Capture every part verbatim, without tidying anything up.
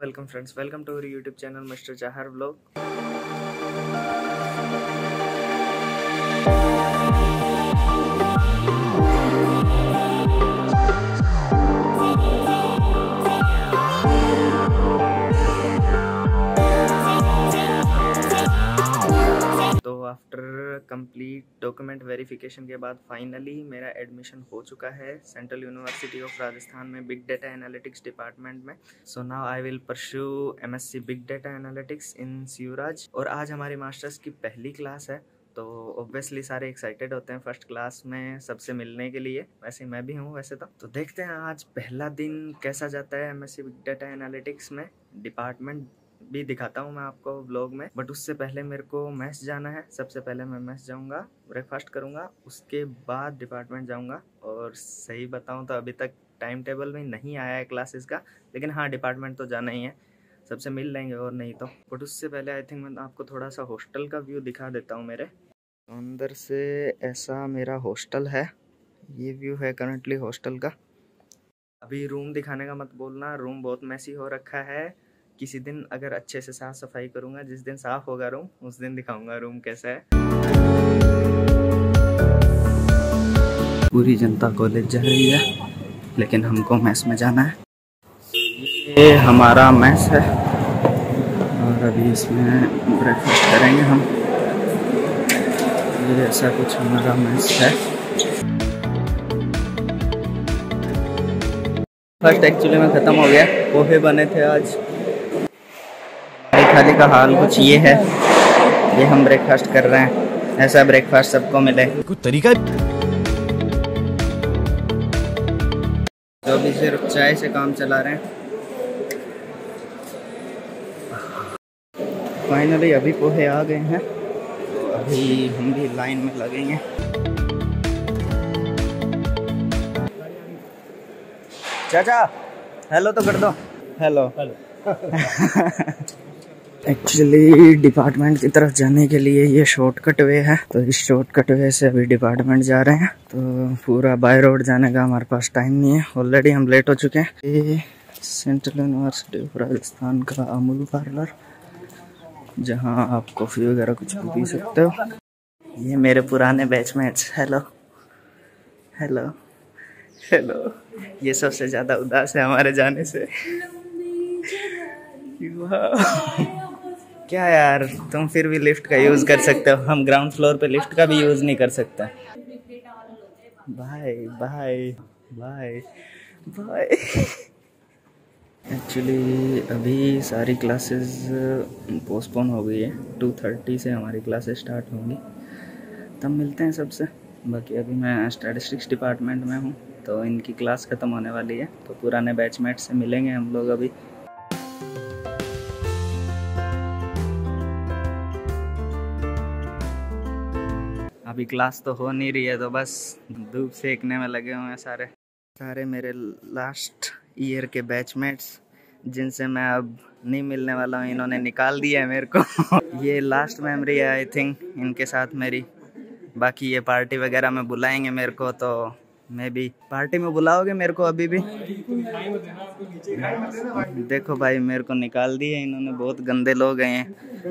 Welcome friends, welcome to our YouTube channel mister Chahar vlog. तो after complete document verification के बाद finally मेरा admission हो चुका है सेंट्रल यूनिवर्सिटी ऑफ राजस्थान में बिग डेटा एनालिटिक्स डिपार्टमेंट में। So now I will pursue MSc big data analytics in CURaj. और आज हमारी मास्टर्स की पहली क्लास है, तो ऑब्वियसली सारे एक्साइटेड होते हैं फर्स्ट क्लास में सबसे मिलने के लिए। वैसे मैं भी हूँ वैसे तो तो देखते हैं आज पहला दिन कैसा जाता है एमएससी बिग डेटा एनालिटिक्स में। डिपार्टमेंट भी दिखाता हूँ मैं आपको व्लॉग में, बट उससे पहले मेरे को मैस जाना है। सबसे पहले मैं मैस जाऊँगा, ब्रेकफास्ट करूँगा, उसके बाद डिपार्टमेंट जाऊँगा। और सही बताऊँ तो अभी तक टाइम टेबल में नहीं आया है क्लासेस का, लेकिन हाँ डिपार्टमेंट तो जाना ही है, सबसे मिल लेंगे और नहीं तो। बट उससे पहले आई थिंक मैं आपको थोड़ा सा हॉस्टल का व्यू दिखा देता हूँ मेरे। तो अंदर से ऐसा मेरा हॉस्टल है, ये व्यू है करंटली हॉस्टल का। अभी रूम दिखाने का मत बोलना, रूम बहुत मैसी हो रखा है। किसी दिन अगर अच्छे से साफ सफाई करूँगा, जिस दिन साफ होगा रूम उस दिन दिखाऊंगा रूम कैसा है। पूरी जनता कॉलेज जा रही है, लेकिन हमको मैस में जाना है। ये हमारा मैस है और अभी इसमें ब्रेकफास्ट करेंगे हम। ये ऐसा कुछ हमारा मैस है। फर्स्ट एक्चुअली में ख़त्म हो गया, पोहे बने थे आज। थाली का हाल कुछ ये है, ये हम ब्रेकफास्ट कर रहे हैं। ऐसा ब्रेकफास्ट सबको मिले, कुछ तरीका जो भी सिर्फ चाय से काम चला रहे हैं। फाइनली अभी पोहे आ गए हैं, अभी हम भी लाइन में लगेंगे। चाचा हेलो तो कर दो। हेलो हेलो एक्चुअली डिपार्टमेंट की तरफ जाने के लिए ये शॉर्टकट वे है, तो इस शॉर्टकट वे से अभी डिपार्टमेंट जा रहे हैं। तो पूरा बाय रोड जाने का हमारे पास टाइम नहीं है, ऑलरेडी हम लेट हो चुके हैं। ये सेंट्रल यूनिवर्सिटी ऑफ राजस्थान का अमूल पार्लर, जहां आप कॉफ़ी वगैरह कुछ भी पी सकते हो। ये मेरे पुराने बैचमेट्स, हेलो हेलो हेलो। ये सबसे ज़्यादा उदास है हमारे जाने से। क्या यार, तुम फिर भी लिफ्ट का यूज़ कर सकते हो, हम ग्राउंड फ्लोर पे लिफ्ट का भी यूज़ नहीं कर सकते। Bye bye bye bye. Actually अभी सारी क्लासेस पोस्टपोन हो गई है, टू थर्टी से हमारी क्लासेस स्टार्ट होंगी, तब मिलते हैं सबसे। बाकी अभी मैं स्टैटिस्टिक्स डिपार्टमेंट में हूँ, तो इनकी क्लास ख़त्म होने वाली है, तो पुराने बैचमेट से मिलेंगे हम लोग अभी। अभी क्लास तो हो नहीं रही है, तो बस धूप सेकने में लगे हुए हैं सारे सारे मेरे लास्ट ईयर के बैचमेट्स, जिनसे मैं अब नहीं मिलने वाला हूँ। इन्होंने निकाल दिया है मेरे को। ये लास्ट मेमोरी है आई थिंक इनके साथ मेरी। बाकी ये पार्टी वगैरह में बुलाएंगे मेरे को, तो मैं भी पार्टी में बुलाओगे मेरे को अभी भी? देखो भाई, मेरे को निकाल दिए इन्होंने, बहुत गंदे लोग हैं।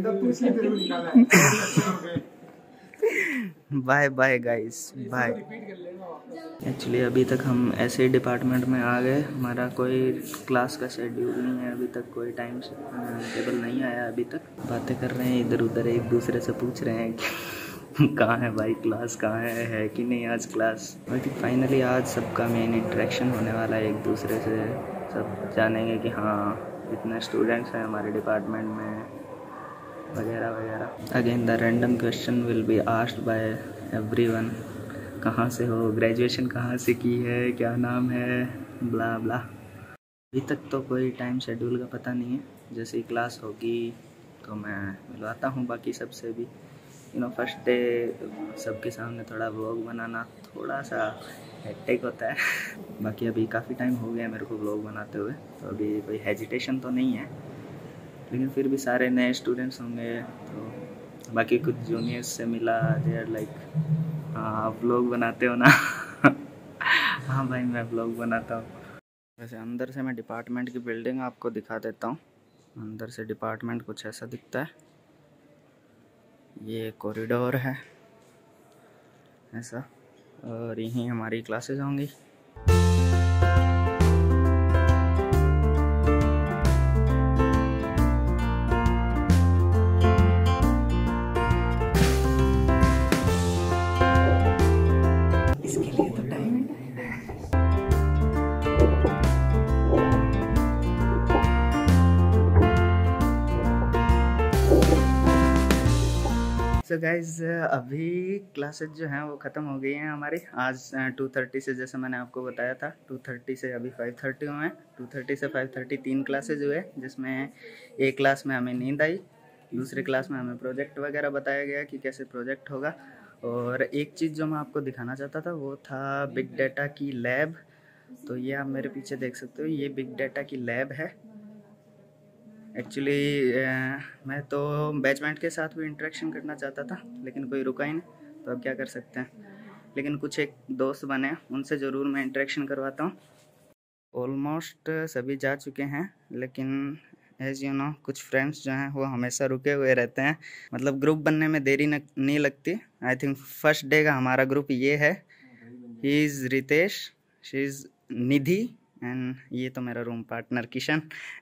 Bye bye guys, bye. Actually अभी तक हम ऐसे ही डिपार्टमेंट में आ गए, हमारा कोई क्लास का शेड्यूल नहीं है अभी तक, कोई टाइम टेबल नहीं आया अभी तक। बातें कर रहे हैं इधर उधर, एक दूसरे से पूछ रहे हैं कि कहाँ है भाई क्लास, कहाँ है है कि नहीं आज क्लास। बाकी फाइनली आज सबका मेन इंटरेक्शन होने वाला है एक दूसरे से, सब जानेंगे कि हाँ इतने स्टूडेंट्स हैं हमारे डिपार्टमेंट में वगैरह वगैरह। Again the random question will be asked by everyone, कहाँ से हो, ग्रेजुएशन कहाँ से की है, क्या नाम है, ब्ला ब्ला। अभी तक तो कोई टाइम शेड्यूल का पता नहीं है, जैसे ही क्लास होगी तो मैं मिलवाता हूँ बाकी सबसे भी। यू नो फर्स्ट डे सबके सामने थोड़ा व्लॉग बनाना थोड़ा सा हेक्टिक होता है। बाकी अभी काफ़ी टाइम हो गया मेरे को व्लॉग बनाते हुए, तो अभी कोई हेजिटेशन तो नहीं है, लेकिन फिर भी सारे नए स्टूडेंट्स होंगे। तो बाकी कुछ जूनियर्स से मिला, दे आर लाइक हाँ आप व्लॉग बनाते हो ना। हाँ भाई मैं व्लॉग बनाता हूँ। वैसे अंदर से मैं डिपार्टमेंट की बिल्डिंग आपको दिखा देता हूँ। अंदर से डिपार्टमेंट कुछ ऐसा दिखता है। ये कॉरिडोर है ऐसा, और यहीं हमारी क्लासेस होंगी। सो गाइज अभी क्लासेस जो हैं वो ख़त्म हो गई हैं हमारी। आज टू थर्टी से, जैसे मैंने आपको बताया था, टू थर्टी से अभी फाइव थर्टी हुए हैं। टू थर्टी से फाइव थर्टी तीन क्लासेज हुए, जिसमें एक क्लास में हमें नींद आई, दूसरी क्लास में हमें प्रोजेक्ट वगैरह बताया गया कि कैसे प्रोजेक्ट होगा। और एक चीज़ जो मैं आपको दिखाना चाहता था वो था बिग डाटा की लैब। तो ये आप मेरे पीछे देख सकते हो, ये बिग डाटा की लैब है। एक्चुअली मैं तो बैचमेंट के साथ भी इंटरेक्शन करना चाहता था, लेकिन कोई रुका ही नहीं, तो अब क्या कर सकते हैं। लेकिन कुछ एक दोस्त बने, उनसे ज़रूर मैं इंटरेक्शन करवाता हूँ। ऑलमोस्ट सभी जा चुके हैं, लेकिन एज यू नो कुछ फ्रेंड्स जो हैं वो हमेशा रुके हुए रहते हैं। मतलब ग्रुप बनने में देरी न, नहीं लगती। आई थिंक फर्स्ट डे का हमारा ग्रुप ये है। He is Ritesh, she is Nidhi, and ये तो मेरा room partner Kishan.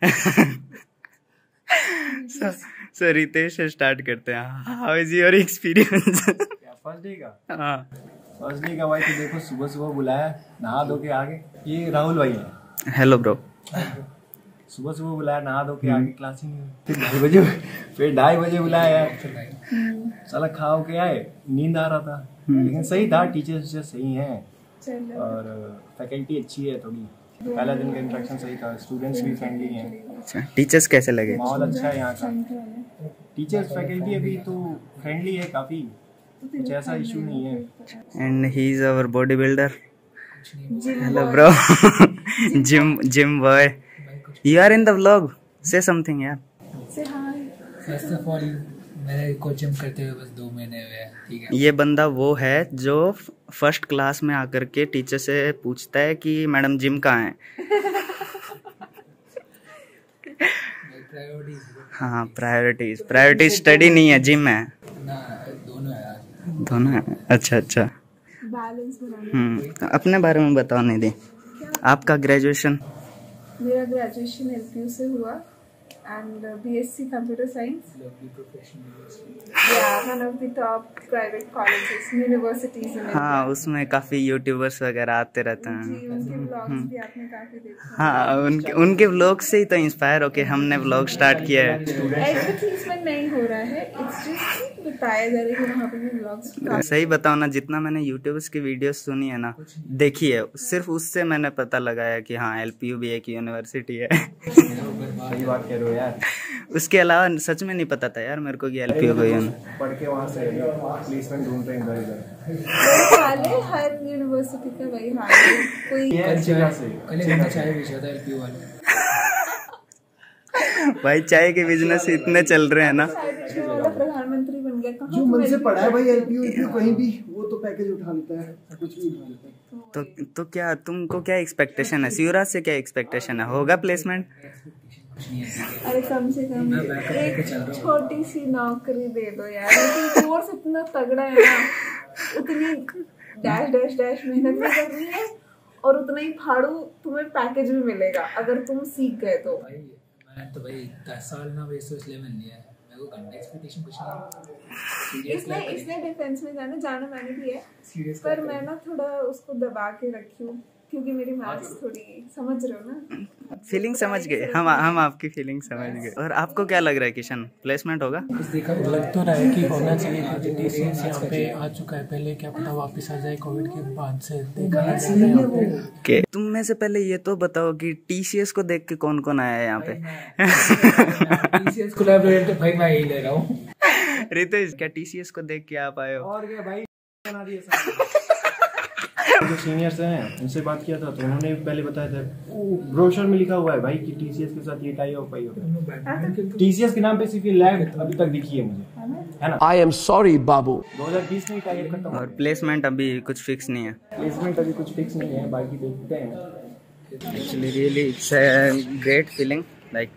So so, Ritesh so start करते हैं। How is your experience? First day का हाँ फर्स्ट डे का भाई तो देखो, सुबह सुबह बुलाया, नहा धो के आगे। ये राहुल भाई है। Hello bro. सुबह सुबह बुलाया, नहा धो के आगे, क्लास ही नहीं। फिर ढाई बजे फिर ढाई बजे बुलाया यार, साला खाओ के आए, नींद आ रहा था। लेकिन सही था, टीचर्स सही हैं और फैकल्टी अच्छी है थोड़ी। पहला दिन का इंटरेक्शन सही था, स्टूडेंट्स भी फ्रेंडली हैं। अच्छा, टीचर्स कैसे लगे? माहौल अच्छा है यहाँ का। टीचर्स फैकल्टी अभी तो फ्रेंडली है काफ़ी, कुछ ऐसा इशू नहीं है। And he is our bodybuilder. Hello bro. Gym gym boy, you are in the vlog, say something यार। Say hi. First of all मेरे को जिम करते हुए बस दो महीने हुए हैं, ठीक है। ये बंदा वो है जो फर्स्ट क्लास में आकर के टीचर से पूछता है कि मैडम जिम कहाँ है। हाँ, प्रायोरिटीज प्रायोरिटी स्टडी नहीं है, जिम है ना, दोनों है यार। दोनों है। अच्छा अच्छा, बैलेंस बनाना। हम्म अपने बारे में बताओ निधि। आपका ग्रेजुएशन? मेरा ग्रेजुएशन एलपीयू से हुआ and uh, B S C Computer Science. Yeah, one of the top private colleges, universities in India. हाँ, उसमें काफी यूट्यूबर्स वगैरह आते रहते हैं। जी, उनके व्लॉग्स भी आपने काफी देखे। हाँ, उनके उनके व्लॉग से ही तो इंस्पायर होके हमने व्लॉग स्टार्ट किया है। एडवर्टाइजमेंट नहीं हो रहा है, इट्स जस्ट बताया जा रहा है कि वहाँ पे भी व्लॉग्स। सही बताओ ना, जितना मैंने यूट्यूबर्स की वीडियोस सुनी है ना, देखी है, सिर्फ उससे मैंने पता लगाया कि हाँ एलपीयू भी एक यूनिवर्सिटी है। सही बात कह रहे हो यार। उसके अलावा सच में नहीं पता था यार मेरे को कि एलपीयू कोई है। पढ़ के वहाँ से प्लेसमेंट ढूंढ रहे हैं इधर इधर। हाल है, हर यूनिवर्सिटी का वही हाल है। कोई कल एक चाय बेचा था एलपीयू वाले। भाई चाय के बिजनेस इतने चल रहे हैं ना। प्रधानमंत्री बन गया। जो मन से पढ़ा है भाई एलपीयू एलपीयू कहीं भी, वो तो पैकेज उठा लेता है, कुछ भी उठा लेता है। तो तो क्या तुमको क्या एक्सपेक्टेशन है? शिवराज से क्या एक्सपेक्टेशन है? होगा प्लेसमेंट? अरे कम से कम एक छोटी सी नौकरी दे दो यार। लेकिन कोर्स इतना तगड़ा है ना, उतनी डैश डैश डैश मेहनत भी करनी है और उतना ही फाड़ू तुम्हें पैकेज भी मिलेगा अगर तुम सीख गए तो। भाई मैं तो भाई दस साल ना वेस्ट इसलिए मैंने लिया है, मेरे को घंटे एक्सपेक्टेशन कुछ नहीं। इसने इसने डिफेंस में जाना जाना मैंने भी है, पर मैं ना थोड़ा उसको दबा के रखी हूँ क्योंकि मेरी मैथ्स थोड़ी, समझ रहे हो ना, फीलिंग समझ गए हम हम आपकी फीलिंग समझ गए। और आपको क्या लग रहा है किशन, प्लेसमेंट होगा? देखा लग तो रहा है कि होना चाहिए, क्योंकि टीसीएस यहाँ पे आ चुका है। पहले क्या पता वापस आ जाए कोविड के बाद से, देखा है के तुम में से पहले ये तो बताओ कि टीसीएस को देख के कौन कौन आया है यहाँ पे? टीसीएस कोलैबोरेटर भाई मैं यही ले रहा हूँ। रितेश, क्या टीसीएस को देख के आप आए हो? और क्या भाई, बना दिए जो सीनियर्स हैं उनसे बात किया था तो उन्होंने पहले बताया था, ब्रोशर में लिखा हुआ है भाई कि टीसीएस के साथ ये टाई ऑफ पाई होगा। टीसीएस के नाम पे सिर्फ ये लैब अभी तक दिखी है मुझे, है ना। आई एम सॉरी बाबू, दो हज़ार बीस में टाई खत्म। और प्लेसमेंट अभी कुछ फिक्स नहीं है? प्लेसमेंट अभी कुछ फिक्स नहीं है, बाकी देखते हैं। Actually really it's a great feeling, like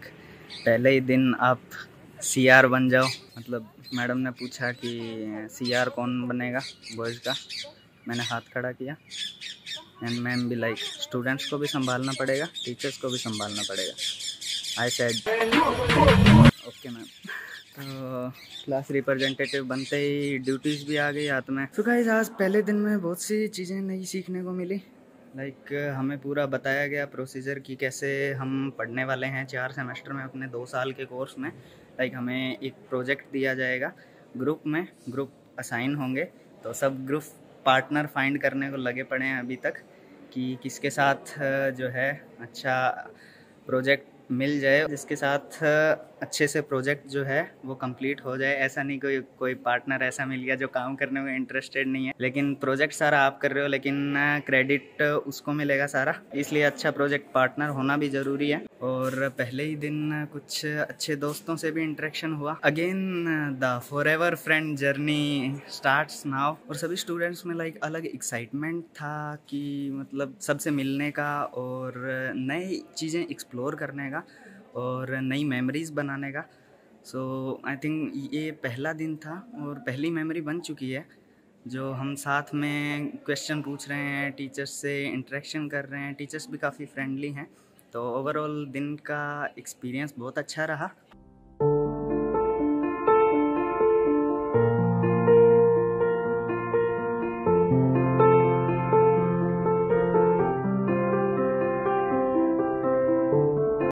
पहले ही दिन आप सी आर बन जाओ। मतलब मैडम ने पूछा कि सी आर कौन बनेगा बॉयज़ का, मैंने हाथ खड़ा किया एंड मैम भी लाइक स्टूडेंट्स को भी संभालना पड़ेगा, टीचर्स को भी संभालना पड़ेगा। I said okay ma'am. तो क्लास रिप्रेजेंटेटिव बनते ही ड्यूटीज़ भी आ गई हाथ में। तो गाइस आज पहले दिन में बहुत सी चीज़ें नई सीखने को मिली। लाइक like, हमें पूरा बताया गया प्रोसीजर कि कैसे हम पढ़ने वाले हैं चार सेमेस्टर में अपने दो साल के कोर्स में। लाइक like, हमें एक प्रोजेक्ट दिया जाएगा, ग्रुप में ग्रुप असाइन होंगे, तो सब ग्रुप पार्टनर फाइंड करने को लगे पड़े हैं अभी तक कि किसके साथ जो है अच्छा प्रोजेक्ट मिल जाए, जिसके साथ अच्छे से प्रोजेक्ट जो है वो कंप्लीट हो जाए। ऐसा नहीं कोई कोई पार्टनर ऐसा मिल गया जो काम करने में इंटरेस्टेड नहीं है, लेकिन प्रोजेक्ट सारा आप कर रहे हो, लेकिन क्रेडिट उसको मिलेगा सारा। इसलिए अच्छा प्रोजेक्ट पार्टनर होना भी ज़रूरी है। और पहले ही दिन कुछ अच्छे दोस्तों से भी इंटरेक्शन हुआ। Again the forever friend journey starts now. और सभी स्टूडेंट्स में लाइक अलग एक्साइटमेंट था कि मतलब सबसे मिलने का और नई चीज़ें एक्सप्लोर करने का और नई मेमोरीज़ बनाने का। सो आई थिंक ये पहला दिन था और पहली मेमोरी बन चुकी है, जो हम साथ में क्वेश्चन पूछ रहे हैं, टीचर्स से इंटरेक्शन कर रहे हैं। टीचर्स भी काफ़ी फ्रेंडली हैं। तो ओवरऑल दिन का एक्सपीरियंस बहुत अच्छा रहा।